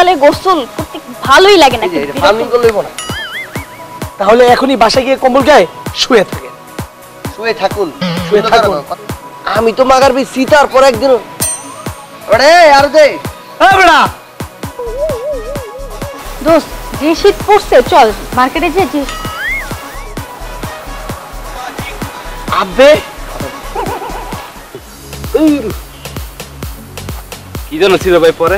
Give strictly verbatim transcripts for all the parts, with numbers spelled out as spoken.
শীতকালে গোসল করতে ভালোই লাগে না ফার্মিং করলেই না তাহলে এখনই বাসায় গিয়ে কম্বল গায়ে শুয়ে থাকেন শুয়ে থাকুন শুয়ে থাকুন আমি তো মাগার বি সীতার পর একদিন আরে আর দে এ বড়া দোস্ত যে শীত পড়ছে চল মার্কেটে যে যে আবে কি জানো ছিল ভাই পরে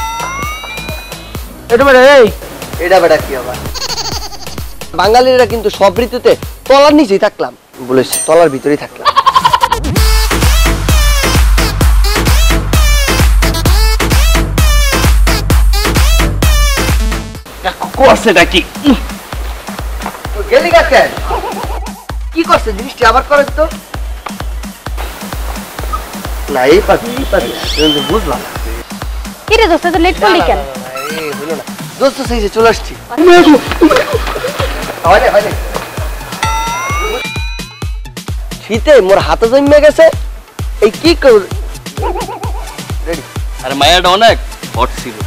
এটা বেটা এই এটা বেটা কি আবার বাঙালিরা কিন্তু সব ঋতুতে তলার নিচেই থাকলাম বলেছে তলার ভিতরেই থাকলাম করছে নাকি গেলি কাকে কি করছে জিনিসটা আবার করে তো না এই পাখি এই পাখি বুঝলাম কি রে দোস্ত তো লেট করলি কেন এই হলো না দোস্ত সেই যে চলে আসছি হয় হয় শীতে মোর হাতে জমে গেছে এই কি কর রেডি আরে মায়াটা অনেক হট ছিল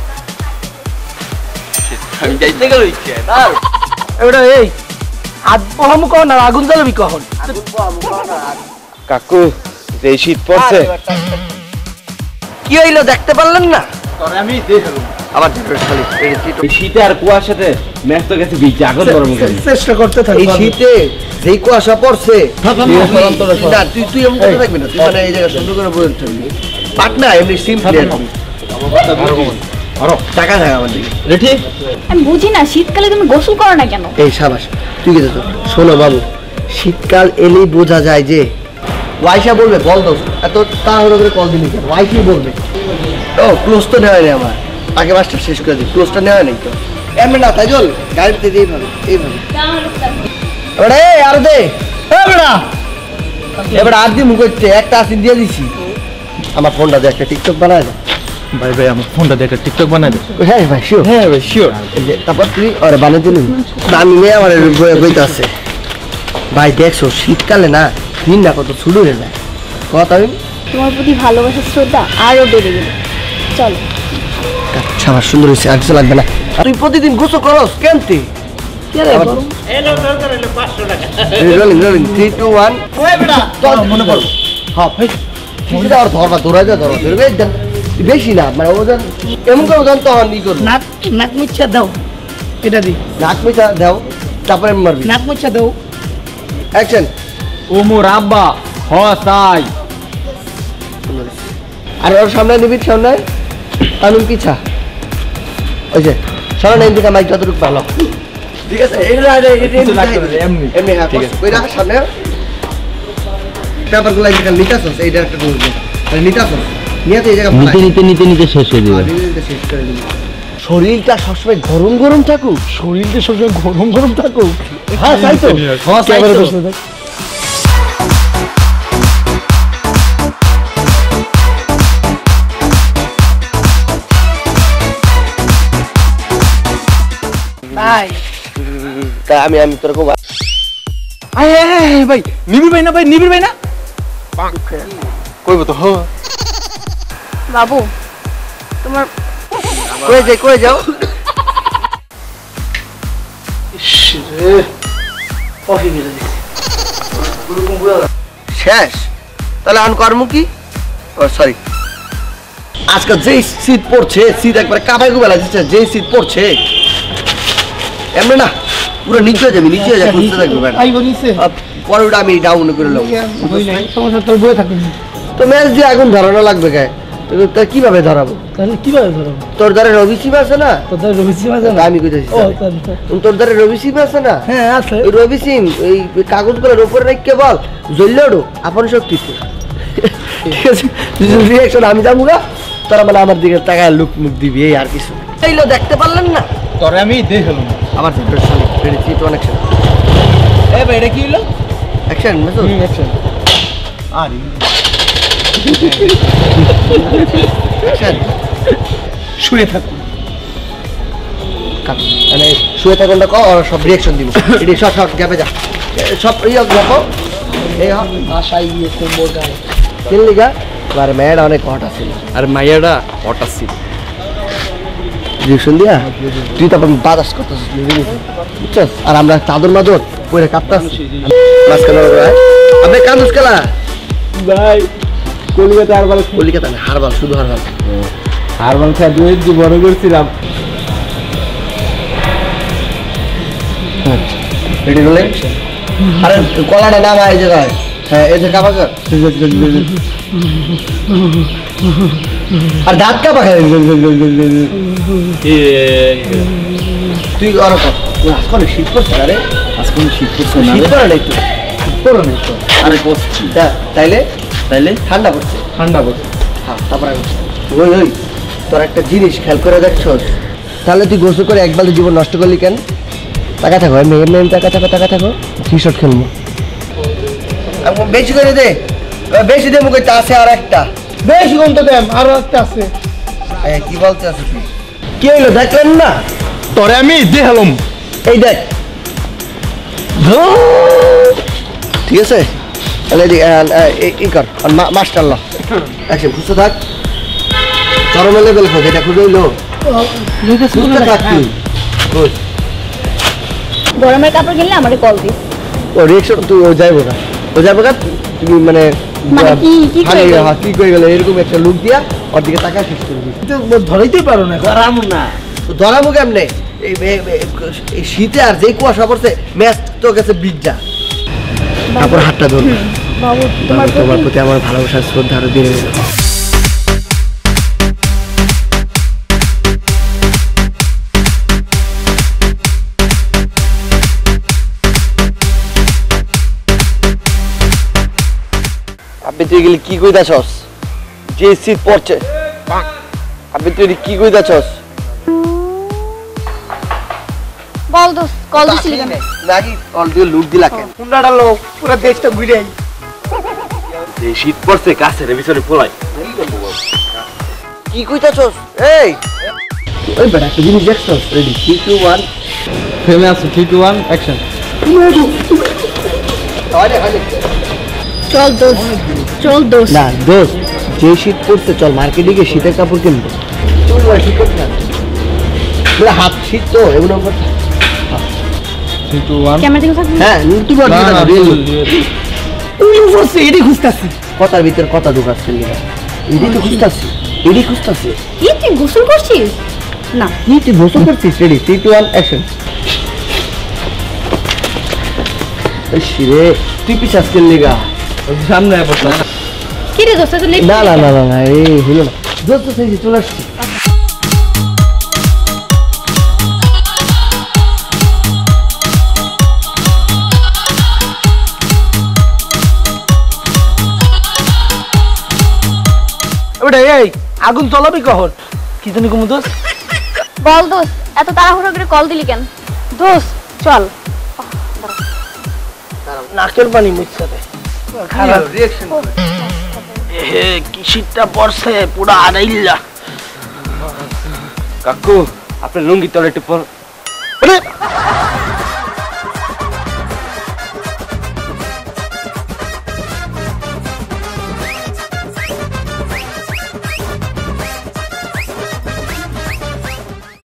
আমি যাইতে গেল ইচ্ছে আর এটা এই আজ বহামু কখন না আগুন জ্বালাবি কখন আগুন পাবো না কাকু যে শীত পড়ছে কি হইলো দেখতে পারলেন না তবে আমি দেখলাম আবার খালি এই শীতে আর কুয়াশাতে ম্যাচ তো গেছে বিচ আগুন গরম গেছে চেষ্টা করতে থাক এই শীতে যেই কুয়াশা পড়ছে না তুই তুই এমন কথা থাকবি না তুই মানে এই জায়গা সুন্দর করে বলে থাকবি পাটনা এমনি সিম প্লেয়ার আরো টাকা থাকে আমার দিকে রেডি আমি বুঝি না শীতকালে তুমি গোসল করো না কেন এই সাবাস তুই কি দেখো শোনো বাবু শীতকাল এলেই বোঝা যায় যে ওয়াইফা বলবে বল দোস্ত এত তাড়াহুড়ো করে কল দিলি কেন ওয়াইফাই বলবে ও ক্লোজ তো নেওয়া নেই আমার আগে মাস্টার শেষ করে দিই ক্লোজটা নেওয়া নেই তো এমনি না তাই চল গাড়িতে এইভাবে এইভাবে এবারে আর দে এবারে এবারে আর দিয়ে মুখ হচ্ছে একটা আসিন দিয়ে দিছি আমার ফোনটা দিয়ে একটা টিকটক বানায় না ভাই ভাই আমার ফোনটা দিয়ে একটা টিকটক বানাই দে হ্যাঁ ভাই শিওর হ্যাঁ ভাই শিওর তারপর তুই আরে বানিয়ে দিলি দামি মেয়ে আমার বইতে আছে ভাই দেখছো শীতকালে না দিন না কত শুরু হয়ে যায় কথা আমি তোমার প্রতি ভালোবাসার শ্রদ্ধা আরো বেড়ে গেল চলো সাবাস সুন্দর হয়েছে আর কিছু লাগবে না তুই প্রতিদিন গোসল করস কেন তুই rolling rolling three two one মনে পড়ো হ্যাঁ ভাই আর ধরবা দৌড়াই যা ধরবা ধরবে বেশি না মানে ওজন এমন করে ওজন তো ই করবো নাক নাক মুচ্ছা দাও এটা দি নাক মিঠা দাও তারপরে মারবি নাক মুচ্ছা দাও অ্যাকশন ওমর আব্বা হ তাই আর ওর সামনে নিবি সামনে কানুন পিছা ওই যে সামনে নিবি মাইক যতটুকু ভালো ঠিক আছে এমনি এমনি হ্যাঁ ওই রাখার সামনে পেপারগুলো এখানে নিতাছস এইটা একটা রুল নিতাছস নিয়ে তো এই জায়গা নিতে নিতে নিতে নিতে শেষ হয়ে যাবে শেষ করে দিবি শরীরটা সবসময় গরম গরম থাকুক শরীরটা সবসময় গরম গরম থাকুক হ্যাঁ তাই তো হ্যাঁ তাই তো ভাই তাই আমি আমি তোর খুব আয় আয় ভাই নিবির ভাই না ভাই নিবির ভাই না কইব তো হ বাবু তোমার কই যাই কই যাও শেষ তাহলে আন কর্ম কি ও সরি আজকে যে শীত পড়ছে শীত একবার কাবাই গুবে লাগছে যে শীত পড়ছে এমনি না পুরো নিচে হয়ে যাবি নিচে হয়ে যাবে বুঝতে থাকবে পরে ওটা আমি ডাউন করে নেবো সমস্যা তোর বয়ে থাকবে তো ম্যাচ দিয়ে আগুন ধরানো লাগবে গায়ে তা কিভাবে ধরাবো তাহলে কিভাবে ধরবো তোর দ্বারা রবি সিম আছে না তোর দ্বারা রবি সিম আছে না আমি কইতেছি ও তাহলে তোর দ্বারা রবি সিম আছে না হ্যাঁ আছে ওই রবি সিম এই কাগজগুলোর উপরে রেখে বল জ্বললেও আপন শক্তিতে ঠিক আছে রিয়াকশন আমি যাবো গা তোরা মানে আমার দিকে তাকায় লুক মুখ দিবি এই আর কিছু এইলো দেখতে পারলেন না তোরে আমি দেখলাম আমার রেডি টু অ্যাকশন এ ভাই এটা কি হলো অ্যাকশন মেসো অ্যাকশন আরে অ্যাকশন শুয়ে থাকুন মানে শুয়ে থাকুনটা কো আর সব রিয়াকশন দিব এডি সব সব গ্যাপে যা সব ইয়া দেখো এই আশাই গিয়ে কোম্বো গায় কিন লিগা আর মেয়েটা অনেক হট আছে আর মাইয়াটা হট আছে ডিরেকশন দিয়া তুই তারপর বাতাস করতেছিস বুঝছস আর আমরা চাদর মাদর পরে কাঁপতাছি মাঝখানে আপনি কান্দুস খেলা ভাই কলকাতা হারবাল কলিকাতা না হারবাল শুধু হারবাল হারবাল খেয়ে দুই জীবন করছিলাম। রেডি রোলিং আরে কলাটা নামা এই জায়গায় হ্যাঁ এই যে কাপা কর আর দাঁত কাপা খায় তুই আর কর আজকাল শীত করছে আরে আজকে শীত করছে না শীত করে না একটু শীত করো না একটু আরে করছি তাইলে তাইলে ঠান্ডা পড়ছে ঠান্ডা পড়ছে। হ্যাঁ তারপরে ওই ওই তোর একটা জিনিস খেয়াল করে দেখছস তাহলে তুই গোসল করে এক বালতি জীবন নষ্ট করলি কেন টাকা থাকো এমনি এমনি টাকা থাকো টাকা থাকো টি শার্ট খেলবো বেশি করে দে বেশি দে মুখে আছে আর একটা বেশি কম তো দেন আরো একটা আছে। এই, কি বলতে আছিস তুই কি হইলো দেখলেন না তোরে আমি দেখালাম এই দেখ ঠিক আছে তাহলে এদিকে, আহ, আহ, এই- এই কর মাস্টার ল একশো খুঁজতে থাক চরম লেভেল খোঁজ এটা খুঁজে হইলো খুঁজতে থাক তুই খোঁজ গরমের কাপড় কিনলে আমারে কল দিস। ও রিয়েকশন তুই ও যাইবো না ও যাইবো না তুমি মানে মানে কি- কি খালি, কয়ে গেল? হ্যাঁ, কি কয়ে গেল এরকম একটা লুক দিয়া ওর দিকে তাকা শেষ করবি ধরাইতেই পারো না ধরাম না ধরাবো কেমনে এই এই- এই শীতে আর যে কুয়াশা পড়ছে ম্যাচ তো গেছে বিজ্জা তারপর হাতটা ধরবো বাবু তোমার তোমার তোমার প্রতি প্রতি আমার ভালোবাসার শ্রদ্ধা আরো বেড়ে গেল আপনি তুই গেলে কি কইতাছস যে শীত পড়ছে আপনি তুই কি কইতাছস বল দোস্ত কল দিছিলি কেন? নাকি কল দিয়ে লুক দিলা কেন হুন্ডাটা লোক পুরো দেশটা ঘুরে আই এই শীত পড়ছে গাছের পিছনে পোলাই কি কইতাছস এই ওই বেটা একটা জিনিস দেখছস রেডি থ্রি টু ওয়ান ফেমে আছে থ্রি টু ওয়ান অ্যাকশন। আরে আরে চল দোস্ত চল দোস্ত না দোস্ত যে শীত পড়ছে চল মার্কেটে গিয়ে শীতের কাপড় কিনবো চল ভাই শীত পড়ছে না বলে হাত শীত তো এমন করছে থ্রি টু ওয়ান ক্যামেরা দিকে থাকবি? হ্যাঁ তুই বল তুই বসে এটি খুঁজতাছি কথার ভিতর কথা ঢুকাচ্ছে এডি তো খুঁজতাছি এডি খুঁজতাছি কি তুই গোসল করছিস? না কি তুই গোসল করছিস ready three two one action রে তুই পিছাস কেন লিগা সামনে বসে কি রে দোস্ত তুই লেট না না না না না এই হলো না দোস্ত সেই চলে আসছি ওটা এই আগুন জ্বলাবি কখন কি জানি কুমু দোষ বল দোস্ত এত তাড়াহুড়ো করে কল দিলি কেন? দোস্ত চল নাকের পানি মুছছে রে খারাপ রিঅ্যাকশন এ কি শীতটা পড়ছে পুরো আড়াইলা কাকু আপনার লুঙ্গি তলে একটু পর